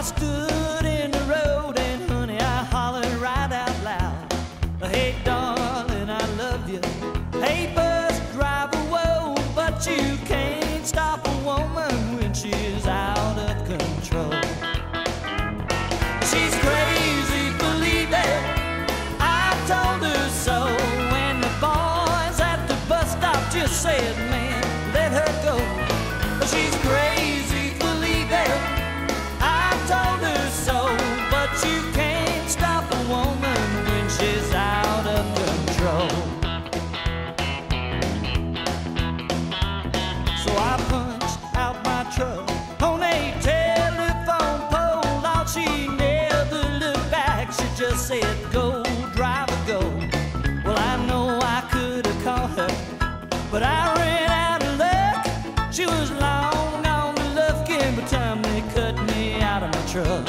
stood in the road and honey, I hollered right out loud. Hey darling, I love you. Hey bus driver, whoa, but you can't stop a woman when she's out of control. She's crazy, believe it, I told her so. When the boys at the bus stop just said, man, let her go. She's crazy, believe it, I told her so. But you can't stop a woman when she's out of control. So I punched out my truck on a telephone pole. All she never looked back, she just said, go, driver, go. Well, I know I could have called her, but I ran out of luck. She was long on the Lufkin by the time they cut me out of my truck.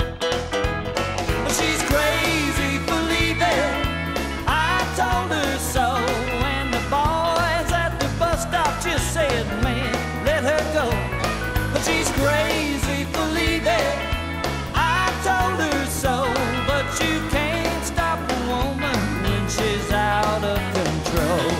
She's crazy, believe it, I told her so. And the boys at the bus stop just said, man, let her go. But she's crazy, believe it, I told her so. But you can't stop a woman when she's out of control.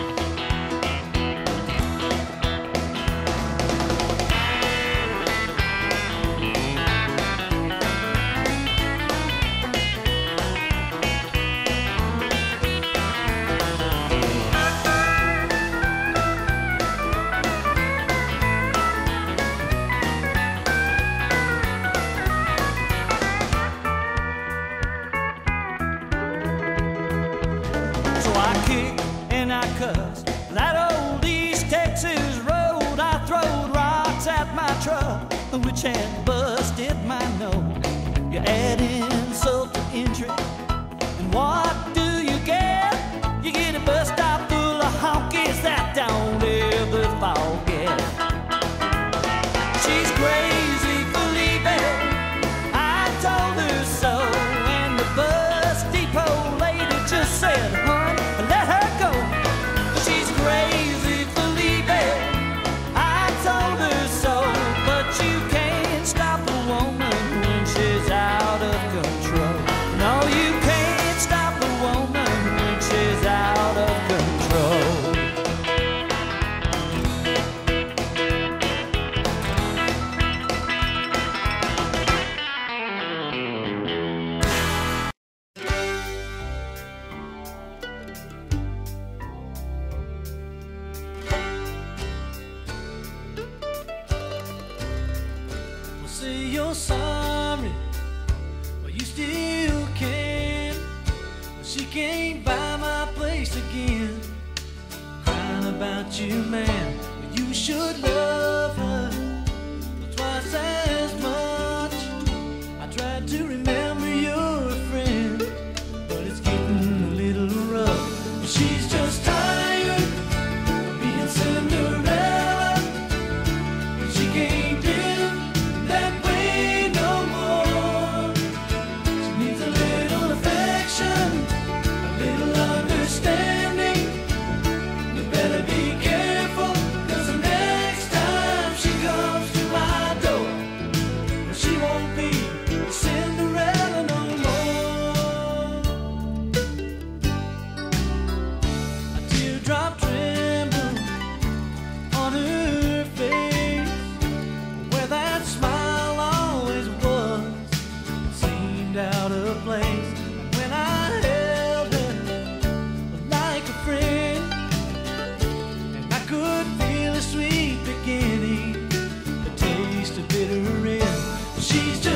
I kicked and I cussed that old East Texas road. I throwed rocks at my truck, which had busted my nose. You add insult to injury, and what do you get? You get a bus stop full of honkies that don't ever forget. She's crazy, believe it, I told her so. And the bus depot lady just said, hun, let her go. She's crazy, believe it, I told her so. But you can't stop a woman when she's out of control. No, you can't stop a woman when she's out of control. Say you're sorry, but you still can. But she can't buy my place again. Crying about you, man, but you should love her twice as much. I tried to remember you're a friend, but it's getting a little rough. She's just tired of being Cinderella. She can't do that way no more. She needs a little affection, a little understanding. You better be careful, 'cause the next time she comes to my door, she won't be Cinderella no more. A teardrop trembled on her face, where that smile always was, seemed out of place. When I held her like a friend, and I could feel a sweet beginning, the taste of bitter end. She's just